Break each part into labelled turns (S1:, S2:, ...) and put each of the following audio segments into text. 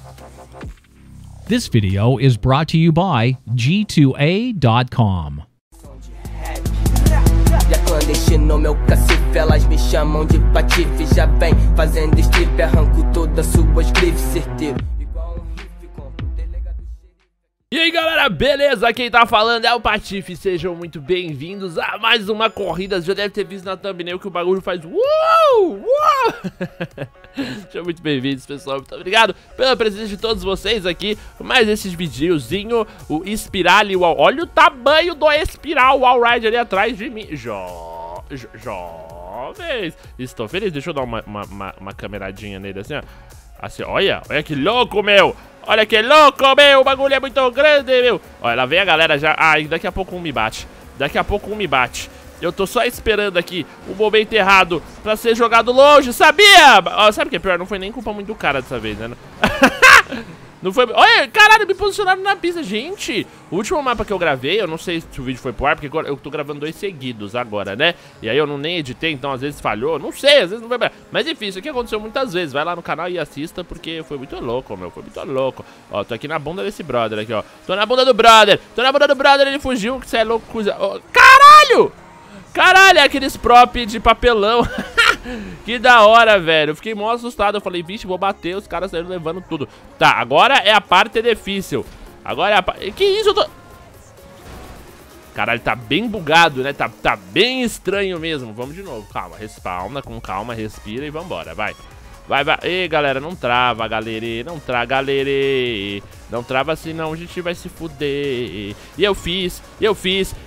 S1: This video is brought to you by G2A.com.
S2: E a clandestino, meu cacife, elas me chamam de patife. Já vem fazendo strip, arranco todas suas grifes, certeiro. Igual um riff, compro o delegado.
S3: E aí galera, beleza? Quem tá falando é o Patife, sejam muito bem-vindos a mais uma corrida. Você já deve ter visto na thumbnail que o bagulho faz uou! Sejam muito bem-vindos, pessoal, muito obrigado pela presença de todos vocês aqui. Mais esses videozinho, o Espiral e o olha o tamanho do Espiral Wall Ride ali atrás de mim. Jovens, estou feliz, deixa eu dar uma cameradinha nele assim, ó. Assim, olha que louco, meu. Olha que louco, meu. O bagulho é muito grande, meu. Olha, lá vem a galera já. Ai, daqui a pouco um me bate. Daqui a pouco um me bate. Eu tô só esperando aqui o momento errado pra ser jogado longe, sabia? Sabe o que é pior? Não foi nem culpa muito do cara dessa vez, né? Não foi... Olha, caralho, me posicionaram na pista. Gente, o último mapa que eu gravei, eu não sei se o vídeo foi pro ar, porque eu tô gravando 2 seguidos agora, né? E aí eu não nem editei, então às vezes falhou. Não sei, às vezes não vai... Mas enfim, isso aqui aconteceu muitas vezes. Vai lá no canal e assista, porque foi muito louco, meu. Foi muito louco. Ó, tô aqui na bunda desse brother aqui, ó. Tô na bunda do brother. Tô na bunda do brother, ele fugiu, que você é louco. Oh, caralho! Caralho, é aqueles prop de papelão. Que da hora, velho. Eu fiquei mó assustado. Eu falei, vixe, vou bater. Os caras saíram levando tudo. Tá, agora é a parte difícil. Agora é a parte... Que isso? Eu tô... Caralho, tá bem bugado, né? Tá bem estranho mesmo. Vamos de novo. Calma, respawna com calma, respira e vambora, vai. Vai. Ei, galera, não trava, galera. Não trava, galera. Não trava, senão a gente vai se fuder. E eu fiz, e eu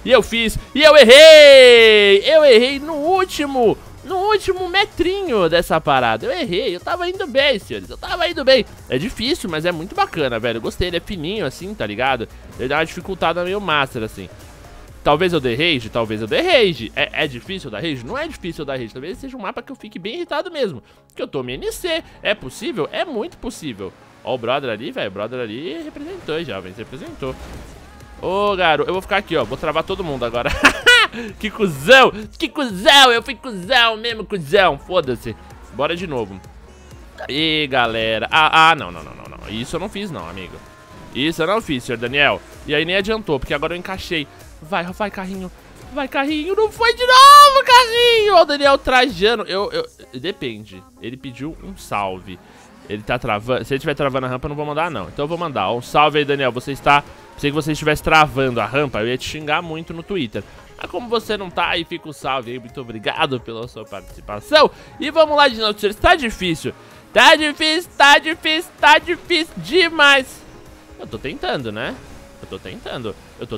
S3: errei! Eu errei no último metrinho dessa parada. Eu errei, eu tava indo bem, senhores. Eu tava indo bem. É difícil, mas é muito bacana, velho. Eu gostei, ele é fininho assim, tá ligado? Ele dá uma dificultada meio master, assim. Talvez eu dê rage, talvez eu dê rage. É difícil dar rage? Não é difícil dar rage. Talvez seja um mapa que eu fique bem irritado mesmo. Que eu tome NC. É possível? É muito possível. Ó o brother ali, velho. O brother ali representou, jovens. Representou. Ô, garoto. Eu vou ficar aqui, ó. Vou travar todo mundo agora. Que cuzão. Que cuzão. Eu fui cuzão mesmo, cuzão. Foda-se. Bora de novo. E galera. Não. Isso eu não fiz, não, amigo. Isso eu não fiz, senhor Daniel. E aí nem adiantou, porque agora eu encaixei. Vai, carrinho. Vai, carrinho. Não foi de novo, carrinho. Ó, o Daniel trajando. Depende. Ele pediu um salve. Ele tá travando. Se ele estiver travando a rampa, eu não vou mandar, não. Então eu vou mandar. Um salve aí, Daniel. Você está... Pensei que você estivesse travando a rampa, eu ia te xingar muito no Twitter. Mas como você não tá, aí fica o salve aí. Muito obrigado pela sua participação. E vamos lá de novo, senhores. Tá difícil. Tá difícil demais. Eu tô tentando, né? Eu tô tentando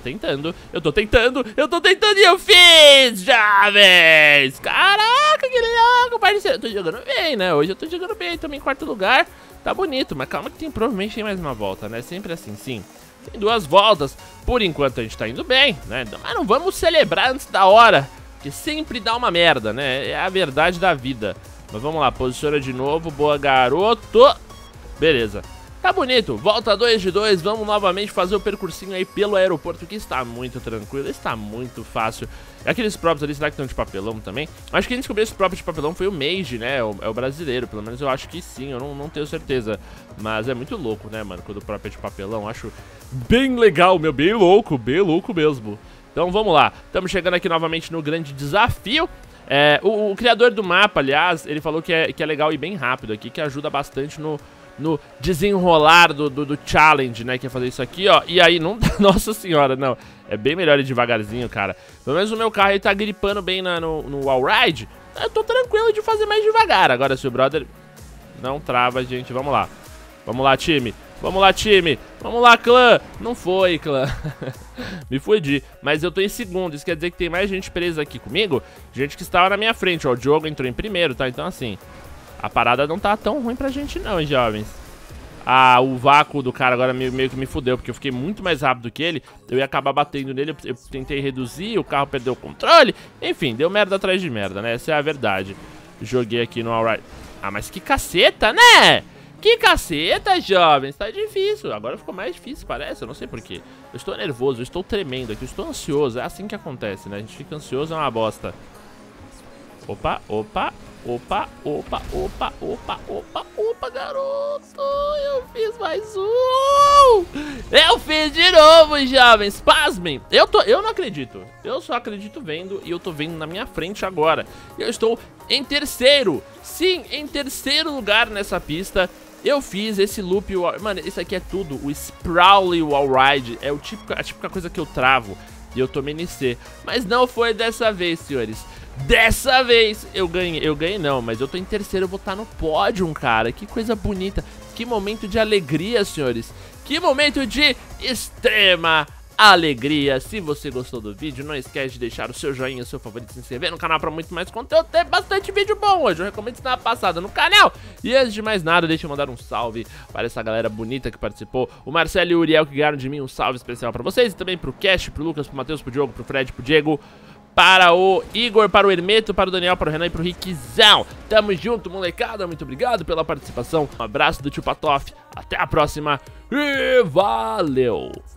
S3: e eu fiz, jovens! Caraca, que louco, parceiro. Eu tô jogando bem, né? Hoje eu tô jogando bem, tô em 4º lugar. Tá bonito, mas calma que provavelmente tem mais uma volta, né? Sempre assim, sim. Tem 2 voltas. Por enquanto a gente tá indo bem, né? Mas não vamos celebrar antes da hora, que sempre dá uma merda, né? É a verdade da vida. Mas vamos lá, posiciona de novo. Boa, garoto. Beleza. Tá bonito, volta 2 de 2, vamos novamente fazer o percursinho aí pelo aeroporto, que está muito tranquilo, está muito fácil. Aqueles próprios ali, será que estão de papelão também? Acho que quem descobriu esse próprio de papelão foi o Mage, né, é o brasileiro, pelo menos eu acho que sim, eu não tenho certeza. Mas é muito louco, né, mano, quando o próprio é de papelão, acho bem legal, meu, bem louco mesmo. Então vamos lá, estamos chegando aqui novamente no grande desafio. O criador do mapa, aliás, ele falou que é legal e bem rápido aqui, que ajuda bastante no desenrolar do challenge, né, que é fazer isso aqui, ó. E aí, não... Nossa senhora, não. É bem melhor ir devagarzinho, cara. Pelo menos o meu carro aí tá gripando bem no wall ride. Eu tô tranquilo de fazer mais devagar. Agora, se o brother não trava, gente, vamos lá. Vamos lá, time. Vamos lá, time. Vamos lá, clã. Não foi, clã. Me fudi. Mas eu tô em 2º. Isso quer dizer que tem mais gente presa aqui comigo. Gente que estava na minha frente, ó. O Diogo entrou em 1º, tá? Então, assim... A parada não tá tão ruim pra gente não, hein, jovens. O vácuo do cara agora meio que me fudeu, porque eu fiquei muito mais rápido que ele. Eu ia acabar batendo nele, eu tentei reduzir, o carro perdeu o controle. Enfim, deu merda atrás de merda, né? Essa é a verdade. Joguei aqui no alright. Mas que caceta, né? Que caceta, jovens. Tá difícil. Agora ficou mais difícil, parece. Eu não sei porquê. Eu estou nervoso, eu estou tremendo aqui, eu estou ansioso. É assim que acontece, né? A gente fica ansioso, é uma bosta. Opa, garoto. Eu fiz mais um. Eu fiz de novo, jovens. Pasmem. Eu não acredito. Eu só acredito vendo e eu tô vendo na minha frente agora. Eu estou em terceiro. Sim, em terceiro lugar nessa pista. Eu fiz esse loop, mano, isso aqui é tudo, o Sprawly Wallride, é a típica coisa que eu travo, e eu tomei NC, mas não foi dessa vez, senhores, dessa vez eu ganhei não, mas eu tô em terceiro, eu vou estar no pódio, cara, que coisa bonita, que momento de alegria, senhores, que momento de extrema alegria. Se você gostou do vídeo, não esquece de deixar o seu joinha, o seu favorito, se inscrever no canal para muito mais conteúdo. Tem bastante vídeo bom hoje, eu recomendo dar uma passada no canal. E antes de mais nada, deixa eu mandar um salve para essa galera bonita que participou, o Marcelo e o Uriel que ganharam de mim, um salve especial para vocês. E também pro Cash, pro Lucas, pro Matheus, pro Diogo, pro Fred, pro Diego, para o Igor, para o Hermeto, para o Daniel, para o Renan e para o Rickzão. Tamo junto, molecada, muito obrigado pela participação. Um abraço do tio Patof, até a próxima e valeu!